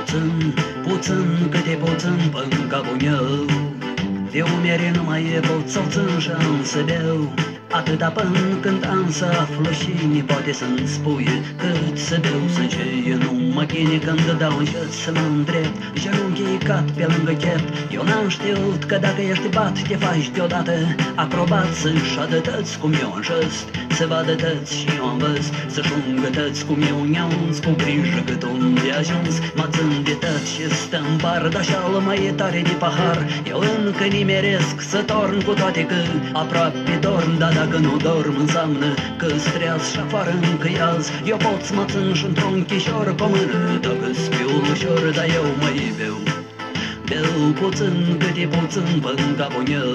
puțin, cât e puțin până capul meu. De umeri nu mai e pot să-l țin și am să beau, atâta până când am să aflu și ni poate să-mi spui cât să beau să înceie. Nu mă chine când dau încet să-l îndrept, genunchii cad pe lângă chept. Eu n-am știut că dacă ești bat te faci deodată acrobat, să-și adă tăți cum eu în gest, să vadă tăți și eu am văz, să-și ungă tăți cum eu neaunț, cu grijă cât unde ajuns. Mă țin de tăți și stă în bar, de-așa mai e tare de pahar. Eu încă nimeresc să torn, cu toate că aproape dorm, dar dacă nu dorm înseamnă că-s treaz și afară încă e azi. Eu pot să mă țin și într-un închișor pe mână, dacă spiu ușor, dar eu mai beau. Beau puțin, cât e puțin până capul meu.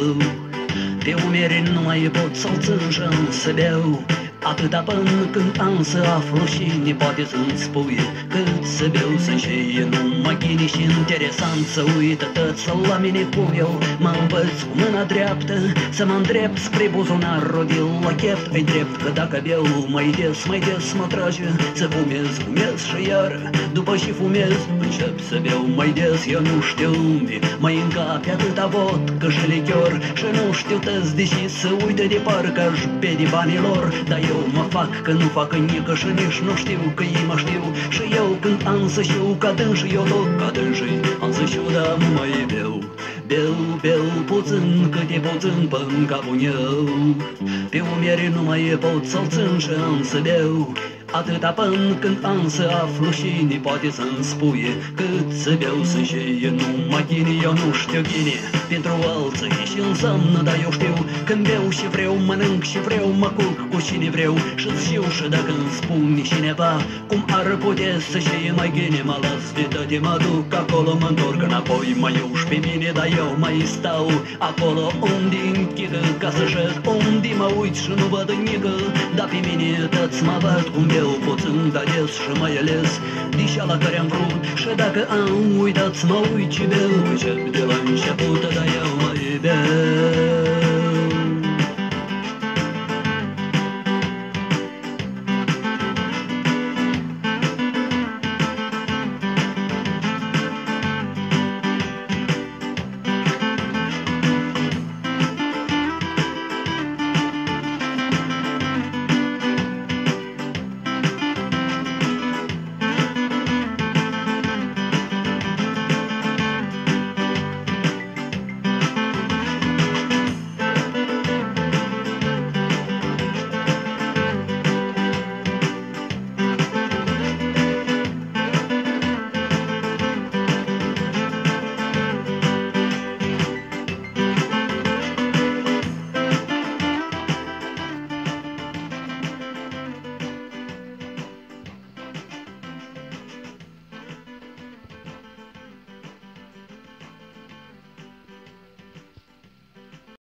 Pe umeri nu mai pot să-l țin și am să beau, atâta până când am să aflu și ni poate să-mi spui cât să beau să înceie. Nu mă chini și interesant să uită tăți la mine cum eu mă învăț cu mâna dreaptă să mă îndrept spre buzunarul de la chept. Îi drept că dacă beau mai des mă trage să fumez și iar după și fumez încep să beau mai des. Eu nu știu unde mai încape atâta vodcă și lichior și nu știu tăți deși să uită de parcă-aș pe de banii lor. Dar eu mă fac că nu fac nică și nici nu știu că ei mă știu. Și eu când am să știu ca dânși, eu tot ca dânși am să știu, dar nu mai beau. Beau puțin, cât e puțin până capul meu. Pe umeri nu mai pot să-l țin și am să beau, atâta până când am să aflu și ni poate să-mi spui cât să beau să înceie. Nu mă chine, eu nu știu chine pentru alții și înseamnă, dar eu știu când beau și vreau mănânc și vreau mă culc cu cine vreau. Și-ți știu și dacă îmi spune cineva cum ar putea să știe mai ghine, mă las de tăte, mă duc acolo, mă întorc înapoi, mă iuși pe mine, dar eu mai stau acolo unde închidă ca să șed, unde mă uit și nu văd nică. Dar pe mine tăți mă văd cum beau puțin, dar des și mai ales de la care am vrut. Și dacă am uitat să mă uit și beau, încep de la început, dar eu mai beau.